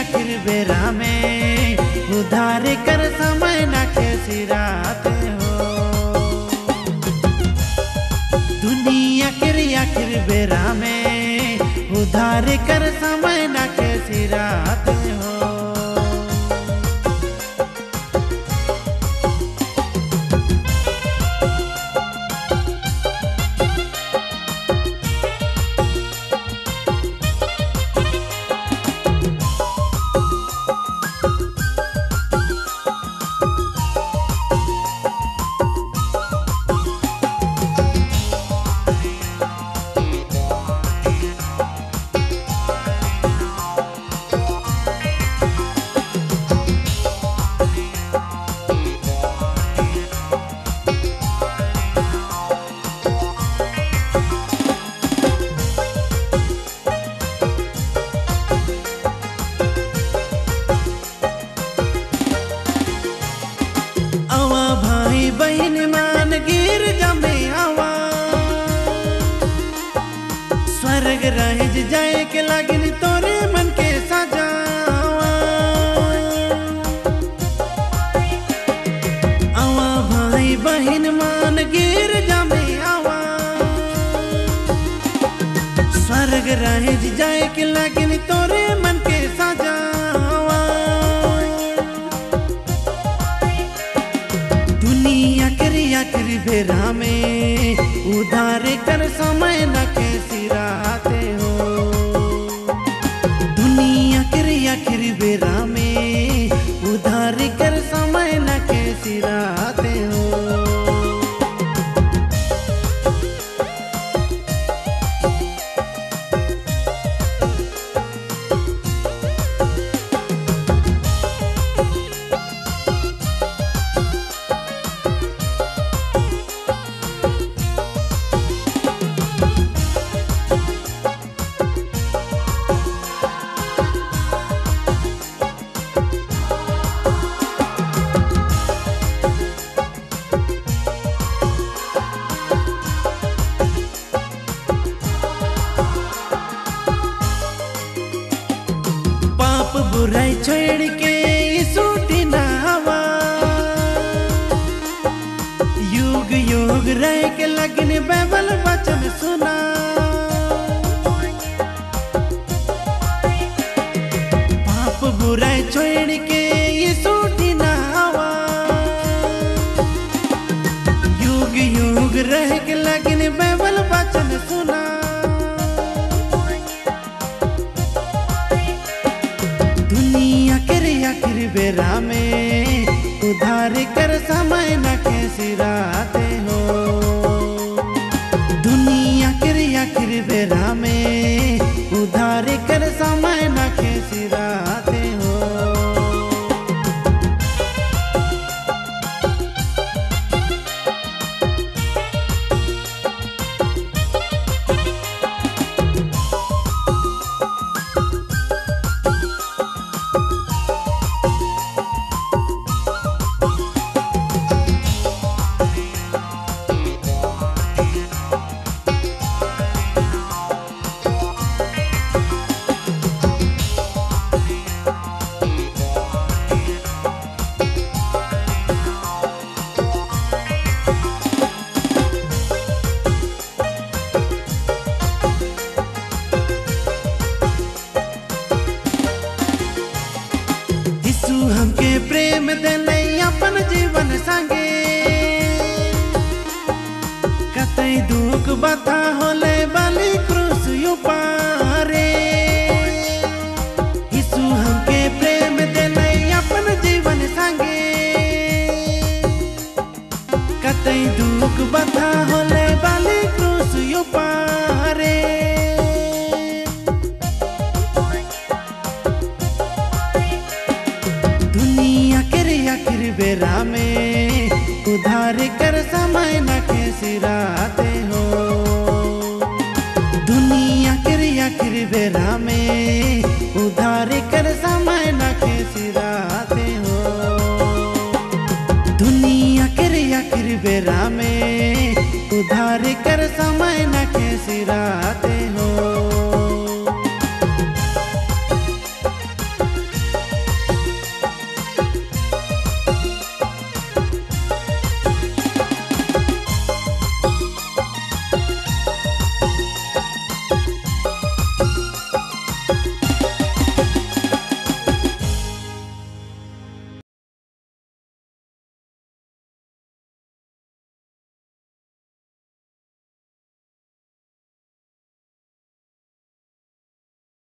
आखिर बेरा में उधार कर समय न कैसी रात हो। दुनिया के आखिर बेरा में उधार कर समय न कैसी रात हो। बहन मान गिर जमे आवा स्वर्ग रह जाए के लागिन तोरे मन के सजावा। आवा भाई बहन मान गिर जमे आवा स्वर्ग रह जाए के लागिन तोरे मन के सजावा। दुनिया आखिर बेरा में उधार कर समय न कैसी रात हो। दुनिया के आखिर बेरा में उधार कर समय न कैसी रात हो। बुराई छोड़ के सूटी ना हवा युग युग रह के लगन बाइबल वचन सुना। पाप बुराई छोड़ के सूटी ना हवा युग युग रह के लगन बाइबल वचन सुना। दुनिया के आखिर बेरा में उधार कर समय न कैसी रात हो। दुनिया के आखिर बेरा में उधार कर समय न कैसी रात हो। हमके प्रेम देले अपन जीवन संगे कतई दुख बता होले बलि क्रूस पारे। यीशु हमके प्रेम देले अपन जीवन संगे कतई दुख बता होले बलि क्रूस पारे। आखिर बेरा में उधार कर समय न कैसी रात हो। दुनिया के आखिर बेरा में उधार कर समय न कैसी रात हो। दुनिया के आखिर बेरा में उधार कर समय न कैसी रात